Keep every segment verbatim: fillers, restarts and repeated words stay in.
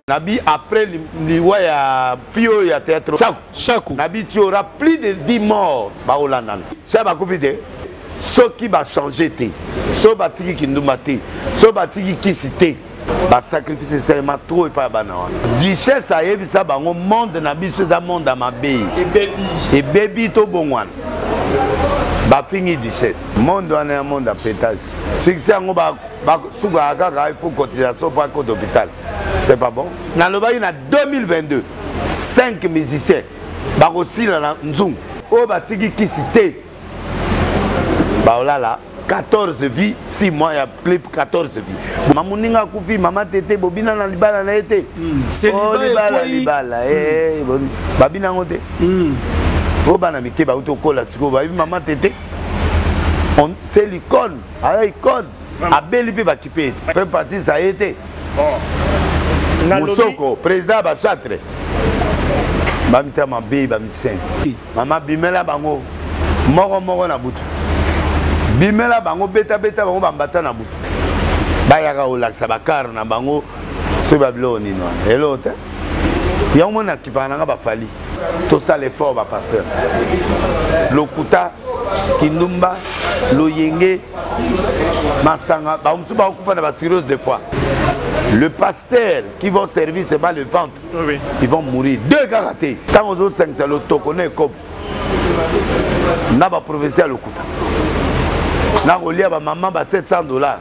Nabi après l'Iwa ya Fio ya théâtre. Chaque. Nabi tu auras plus de dix morts. Ba Holanda. Ça va couvrir. Ce qui va changer té. Ce batiki qui nous mate. Ce batiki qui cité. Ba sacrifice seulement trop et pas banawa. Duchesse a yebi ça bango monde nabi ce da monde à ma baby. Et baby. Et baby to bongwan. Ba fini duchesse. Monde on est un monde à pétage. C'est que c'est un ba souga il faut cotisation pour un compte d'hôpital. C'est pas bon. Dans le bail, en deux mille vingt-deux, cinq musiciens. Bah aussi là, Nzung. Au Batigi qui cité. Bah là là, quatorze vies, six mois, il y a clip quatorze vies. Maman Ninga Koufi, maman Tété, Bobina dans l'Ibala n'a été. C'est l'Ibala, l'Ibala. Eh, Babina Ngote. Au Banamité, bah, au Kola, maman Tété. C'est l'icône. Ah, l'icône. A Belipi va quitter. Fait partie, ça a été. Moussoko, président Bachatre. Bamita ma bé, bamisen. Maman Bimela Bango. Moro Moro na butu. Bimela Bango, beta beta Bango, bambata na butu. Bayaka Olak Sabakar na Bango. Ce Babylone, et l'autre. Il y a un monde qui parle de Bafali. Tout ça, l'effort, va passer. Lokuta, Kindumba, Loyenge, Masanga, des fois. Le pasteur qui va servir, c'est pas le ventre. Oui. Ils vont mourir. Deux karatés. Quand on a cinq, c'est le tokone comme. N'a pas professeur Lokuta. N'a pas maman, sept cents dollars.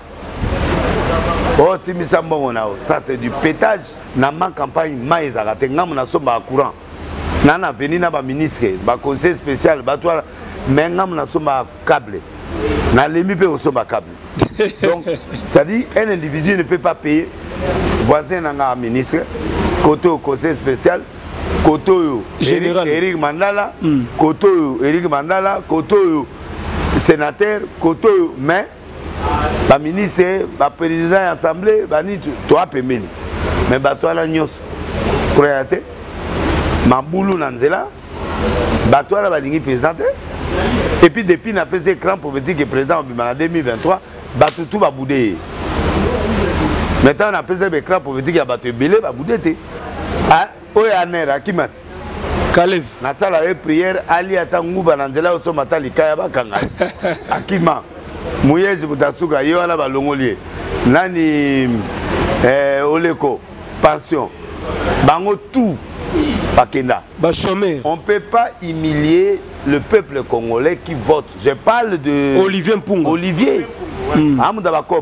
Oh, si mi sambo na ça c'est du pétage. Na ma campagne mais arrêté ngam na so ba courant. Na na venu na ba ministre, ba conseil spécial, ba toi mais ngam na so ba câble. Na lemi pe so ba câble. Donc ça dit un individu ne peut pas payer voisin na ministre, côté au conseil spécial, côté général Eric Mandala, côté Eric Mandala, côté sénateur, côté mais le ministre, le président de l'Assemblée, tu as payé. Mais tu as la nyos. Croyez-vous? Ma boulou nanzela, tu as la président. Et puis depuis la P C écran pour dire que le président en deux mille vingt-trois, tout va bouder. Maintenant, on a P C écran pour dire qu'il y a battu belé, va bouder. Ah, oyaner, akimat. Kalev. Na sala de prière, ali atangouba nanzela au somata likaya bakanga. Akima. Mouyez Boutasuka, Yoana Balongolier, Nani eh, Oleko, pension, Bango tout, Pakenda. On ne peut pas humilier le peuple congolais qui vote. Je parle de Olivier Mpunga. Olivier. Amadou Bakop.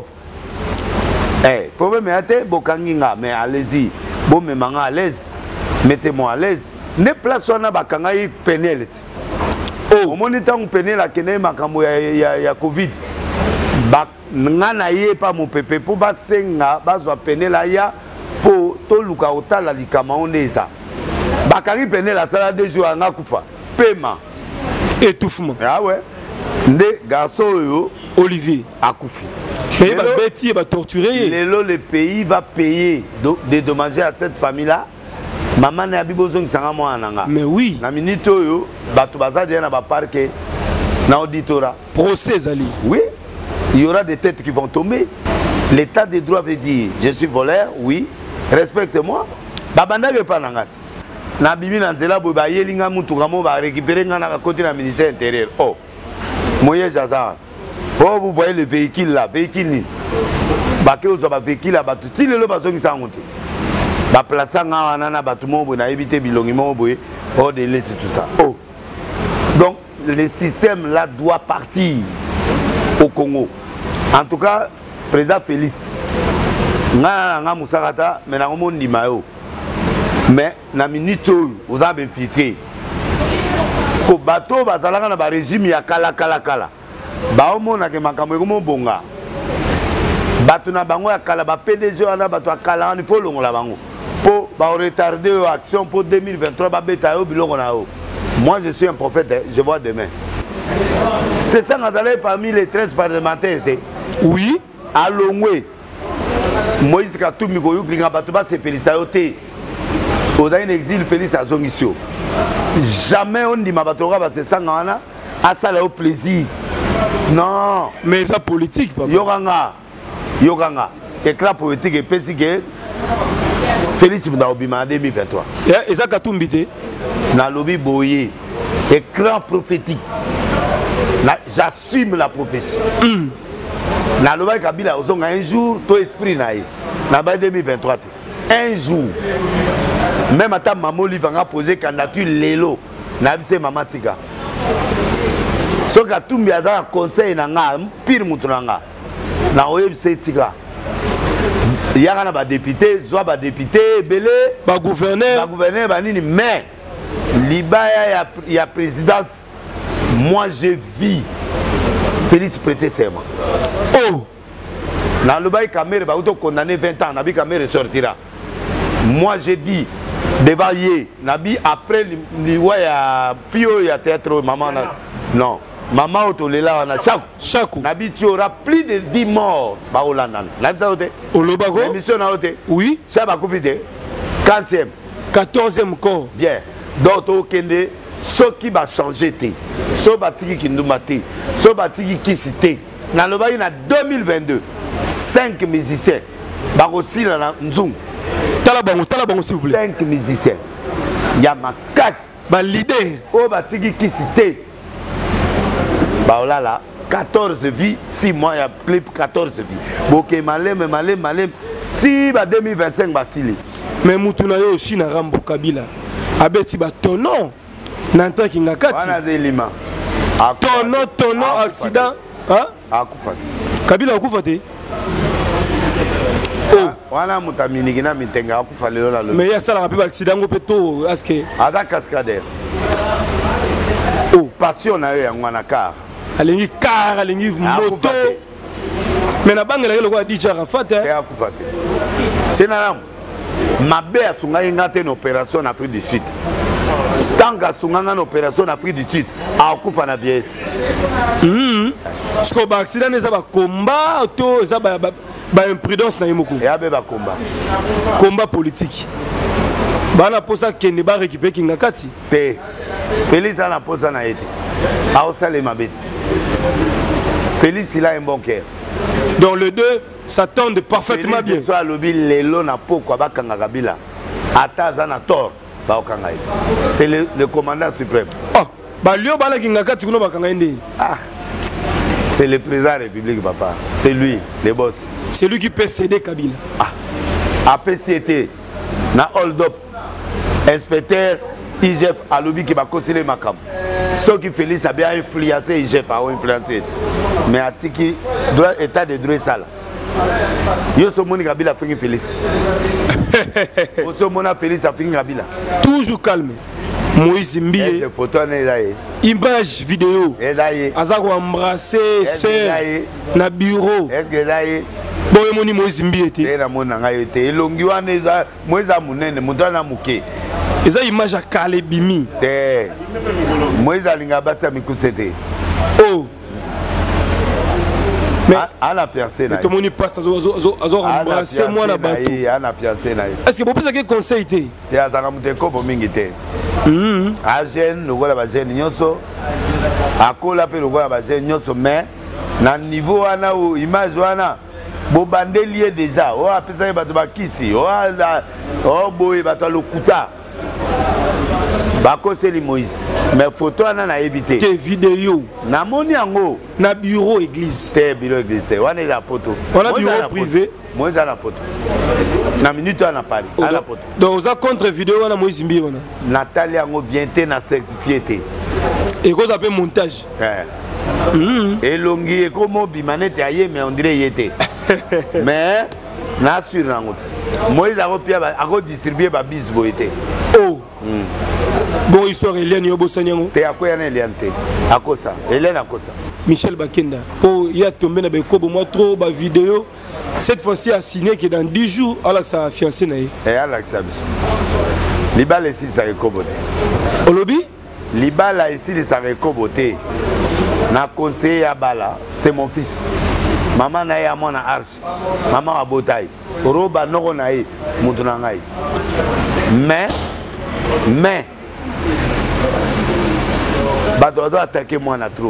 Eh, problème est Bokanginga, mais allez-y. Bon, mais manga à l'aise. Mettez-moi à l'aise. Ne place on a Bakangaï pénalité. Oh, au moniteur on pénèle la Kenya Makambo ya Covid. Ba ngana ye pa mon pépé pour ba senga ba zo pené la ya pour to luka otala likama ondeza ba kari pené la sala deux jours nga kufa paiement étouffement. Ah ouais ndé garçon yo Olivier akufi mais ba bêti ba torturer lelo le pays va payer des dommages à cette famille là. Maman na bibozo ngisanga mwana nga mais oui na minute yo bato bazadi na ba parquet na auditora procès ali oui. Il y aura des têtes qui vont tomber. L'état des droits veut dire je suis voleur, oui, respecte-moi. Babanda veut pas n'angat. Na bibi nanzela bo ba yelinga mutu ngamo ba récupérer ngana côté na ministère intérieur. Oh. Moyen Jaza. Oh, vous voyez le véhicule là, véhicule ni. Ba ke ozo ba véhicule là ba tout le lo ba zongi sangote. Ba plaça nga nana ba tout mo na éviter bilongi mo boye. Oh de laisser tout ça. Oh. Donc le système là doit partir au Congo. En tout cas, président Félix, nga nga musakata, mais na ngomo ndimayo. Mais na minute vous avez infiltré. Ko bateau bazalaka na ba régime ya kala kala kala. Ba omona ke makambo ekomo bonga. Bato na bango ya kala ba P D G na bato akala il faut longola bango. Po ba retarder action pour deux mille vingt-trois ba beta yo bilongo na yo. Moi je suis un prophète, je vois demain. C'est ça qu'on a parmi les treize parlementaires. Oui. À Longwe. Moïse Katoumi Koyou Klinga Batouba c'est Pélissayoté. Au d'un exil Félix à Zongisio. Jamais on dit ma Batoura c'est ça qu'on a. À ça là au plaisir. Non. Mais ça politique papa. Yoranga. Yoranga. Éclat politique et pestique. Félix Moutaobima en deux mille vingt-trois. Et ça Katumbité. Dans le lobby Boye, écran prophétique. J'assume la prophétie. Dans le lobby Kabila, un jour, tout esprit naïe. Dans deux mille vingt-trois. Un jour. Même à ta maman, il va poser candidature Lélo. Nabise Maman Tika. Ce que tout le monde a conseil, pire moutonanga. Na O M C Tika. Il y a un député, soit un député, belé, un gouverneur, un gouverneur, mais Libaya, il y a présidence. Moi, je vis. Félix prêter serment. Oh! Dans le bail Kamere, il va condamner vingt ans. Nabi Kamere sortira. Moi, j'ai dit, devant Yé, Nabi, après, il y a Fio, il y a théâtre, maman. Non. Maman Otolela, on a chaque. Chaque. Nabi, tu auras plus de dix morts. Bah, au Landan. Nabi, ça, au Lobago. L'émission n'a pas. Oui. Ça va confiter. quatrième. quatorzième corps. Bien. Donc, au Kende, ce qui va changer, ce bâtiment qui nous maté, ce bâtiment qui cité. Dans le bail, en deux mille vingt-deux, cinq musiciens. Bah, aussi, dans la Nzoum. Talabango, Talabango, s'il vous plaît. cinq musiciens. Il y a ma casse. Bah, l'idée. Au bâtiment qui cité. Bah, là, là. quatorze vies, six mois, il y a clip quatorze vies. Ok, malem, malem, malem. Si, bah, deux mille vingt-cinq, bah, si. Mais Moutouna yo aussi na Rambo Kabila. Abeti ba tonon. Nanta Kingakati. Wana de Lima. Tonon, tonon, accident. Hein? Akufa. Kabila akufate. Oh. Wana mutamini gina mitenga akufa lelo la lo. Mais ya sala rapiba accident ngo peto aske. Ada cascadeur. Oh. Passion na yo ya ngwana car. Alingi car, alingi moto. Mais na bangela yelo kwa D J Rafat. Eh akufa. C'est na ram. Mabe asunga ngate na opération en Afrique du Sud. Tanga sunga na opération en Afrique du Sud. Akufa na vieillesse. Mhm. Ce que ba accident eza ba combat to eza ba ba imprudence na yemoko. Et abe ba combat. Combat politique. Bana posa kende ba récupérer Kingakati. Te. Félix a la posa na été. A osale mabeti. Félix il a un bon cœur. Donc les deux s'attendent parfaitement Félix bien. Soit lobby lelo na poko ba kanga Kabila. Ata za na tort ba okanga. C'est le, le commandant suprême. Ah, ba lio bala Kingakati kuno ba kanga ende. Ah. C'est le président de la République, papa. C'est lui, le boss. C'est lui qui peut céder Kabila. Ah. Après, c'était na hold up. Inspecteur I G F à lobby qui va conseiller ma cam. Ce qui Félix a bien influencé I G F a influencé. Mais à Tiki, état de droit sale. Yo so moni Kabila fini Félix. Yo so mona Félix a fini Kabila. Toujours calme. Moïse Mbié. Image vidéo. Azako embrasser sœur na bureau. Est-ce que là est boye moni Moïse Mbié té. Na mona nga yote. Elongi wana eza Moïse munene mutana muke. Eza image a Kale Bimi. Té. Moïse alinga basa mikusete. Oh. Mais à la fiancée na. Tout moni passe azo azo azo embrasser moi na bateau. À la fiancée na. Est-ce que vous pensez que conseil té? Té azaka muteko bo mingi té. Mhm. A jeune lokola ba jeune nyonso. Akola pe lokola ba jeune nyonso mais na niveau wana ou image wana bo bandelier déjà. O apesa ba ba kisi. O la o boye ba to lokuta. Ba ko c'est Moïse. Mais photo wana na éviter. Té vidéo. Na moni yango na bureau église. Té bureau église té. Wana la photo. On a bureau privé. Moi dans la photo. Na minute à Paris. À la photo. Donc on a contre vidéo on a Moïse Mbié wana. Nathalie yango bien té na certifié té. Et quoi ça appelle montage. Eh. Mhm. Et longi et comme bimanete aye mais on dirait yété. Mais na sur nango. Moïse a repia a redistribuer ba bis boité. Oh. Bon histoire Hélène Yobo Sanyango. Té akoya na Hélène té. Akosa. Hélène akosa. Michel Bakenda. Pour y a tombé na bekobo moi trop ba vidéo. Cette fois-ci a signé que dans dix jours alors que sa fiancée naïe. Et alors que ça biso. Libala ici ça recoboté. Au lobby? Libala ici ça recoboté. Na conseiller ya bala, c'est mon fils. Maman naïe à mon arche. Maman a botaï. Roba noko naïe mutuna ngai. Mais mais bato doit attaquer moi na trop.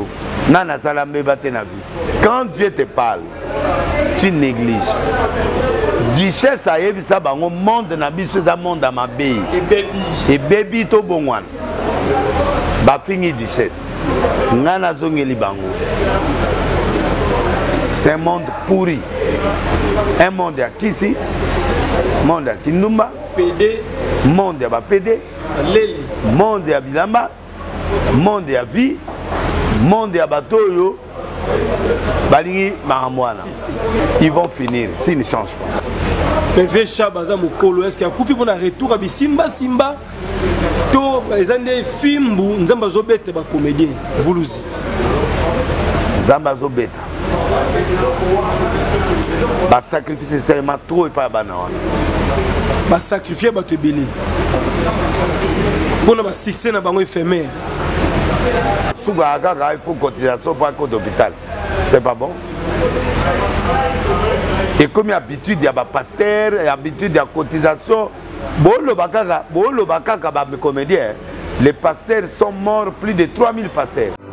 Nana salambe bate na vie. Quand Dieu te parle, tu négliges. Duchesse a yebi sa bango monde na biso za monde à ma bé. Et baby. Et baby to bongwan. Ba fini duchesse. Ngana zongeli bango. C'est un monde pourri. Un monde à Kisi, monde à Kindumba, P D, monde à P D, Lele, monde à Bilamba, monde à Vie, monde à Batoyo, Balingi Mahamwana. Ils vont finir s'ils ne changent pas. Mais Vécha Baza Mokolo, est-ce qu'il y a un coup de retour à Simba Simba? To, ils ont des films où Nzamba Zobete ba comédien, Voulouzi. Nzamba Zobeta. Ba sacrifice seulement trop et pas banawa. Ba sacrifier ba te belé. Pour na succès na bango éphémère. Souga aga il faut cotisation pour un code d'hôpital. C'est pas bon. Et comme habitude il y a ba pasteur, il y a habitude il y a cotisation. Bolo bakaka, bolo bakaka ba comédien. Les pasteurs sont morts, plus de trois mille pasteurs.